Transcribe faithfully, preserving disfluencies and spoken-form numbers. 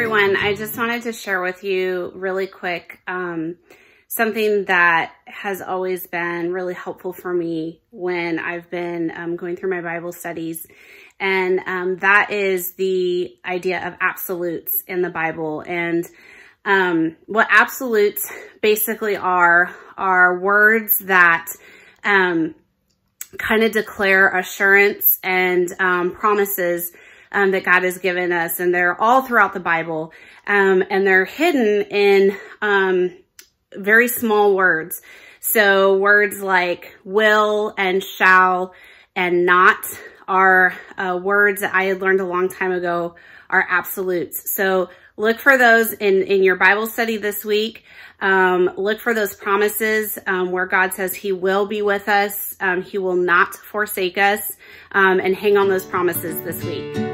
everyone. I just wanted to share with you really quick um, something that has always been really helpful for me when I've been um, going through my Bible studies. And um, that is the idea of absolutes in the Bible. And um, what absolutes basically are, are words that um, kind of declare assurance and um, promises Um, that God has given us, and they're all throughout the Bible, um, and they're hidden in um, very small words. So words like will and shall and not are uh, words that I had learned a long time ago are absolutes. So look for those in, in your Bible study this week. Um, look for those promises um, where God says he will be with us. Um, he will not forsake us, um, and hang on those promises this week.